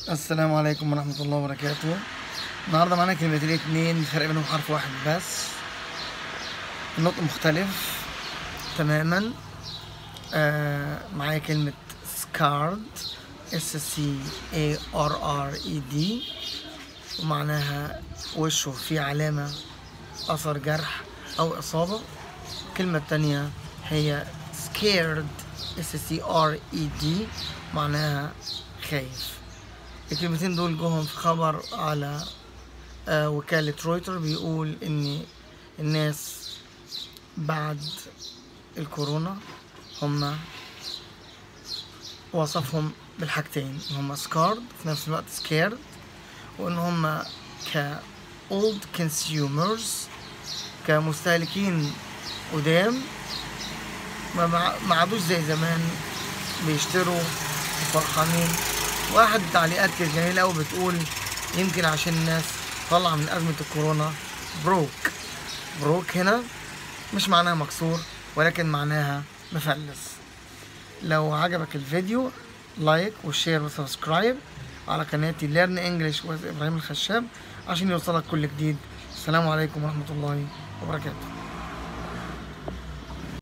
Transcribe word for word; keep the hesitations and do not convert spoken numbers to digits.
السلام عليكم ورحمة الله وبركاته. النهاردة معانا كلمتين اتنين، الفرق بينهم حرف واحد بس، النطق مختلف تماما. آه معايا كلمة scarred S C A R R E D ومعناها وشه فيه علامة أثر جرح أو إصابة. الكلمة التانية هي scared S C R E D معناها خايف. الكلمتين دول جوهم في خبر على آه وكالة رويتر، بيقول ان الناس بعد الكورونا هم وصفهم بالحاجتين، هم سكارد في نفس الوقت سكيرد، وان هم ك old consumers كمستهلكين قدام ما عادوش زي زمان بيشتروا وفرحانين. واحد التعليقات كانت جميلة أوي بتقول يمكن عشان الناس طالعة من أزمة الكورونا بروك. بروك هنا مش معناها مكسور ولكن معناها مفلس. لو عجبك الفيديو لايك وشير وسبسكرايب على قناتي ليرن انجلش وذ ابراهيم الخشاب عشان يوصلك كل جديد. السلام عليكم ورحمة الله وبركاته.